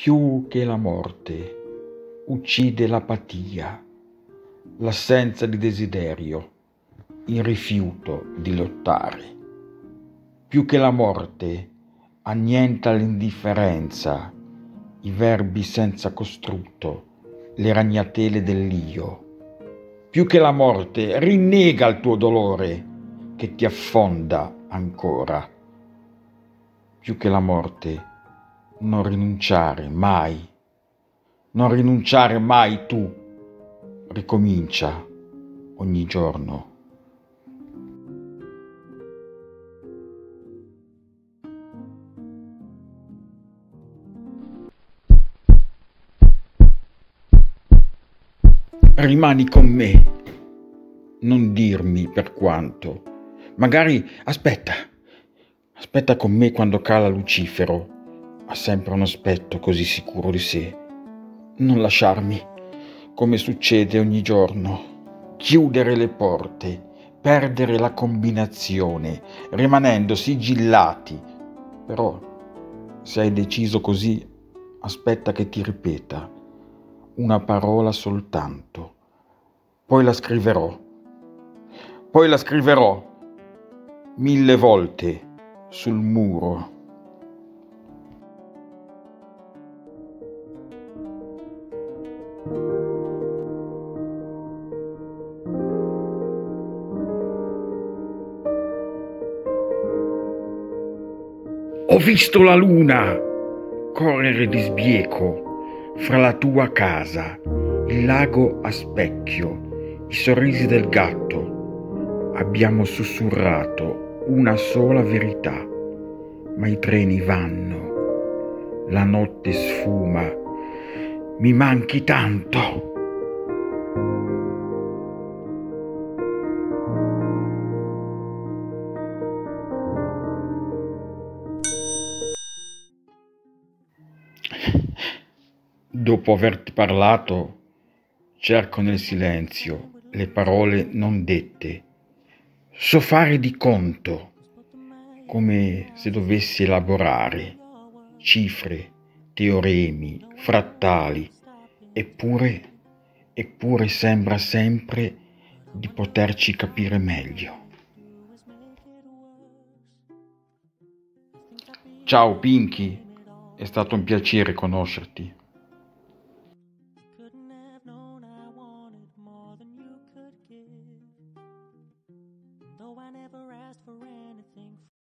più che la morte uccide l'apatia, l'assenza di desiderio, il rifiuto di lottare. Più che la morte annienta l'indifferenza, i verbi senza costrutto, le ragnatele dell'io. Più che la morte rinnega il tuo dolore che ti affonda ancora. Più che la morte non rinunciare mai tu, ricomincia ogni giorno. Rimani con me, non dirmi per quanto. Magari aspetta con me quando cala Lucifero. Ha sempre un aspetto così sicuro di sé. Non lasciarmi, come succede ogni giorno. Chiudere le porte, perdere la combinazione, rimanendo sigillati. Però, se hai deciso così, aspetta che ti ripeta una parola soltanto. Poi la scriverò 1000 volte sul muro. Ho visto la luna correre di sbieco fra la tua casa, il lago a specchio, i sorrisi del gatto. Abbiamo sussurrato una sola verità, ma i treni vanno, la notte sfuma, mi manchi tanto. Dopo averti parlato, cerco nel silenzio le parole non dette. So fare di conto, come se dovessi elaborare cifre, teoremi, frattali, eppure sembra sempre di poterci capire meglio. Ciao Pinky, è stato un piacere conoscerti.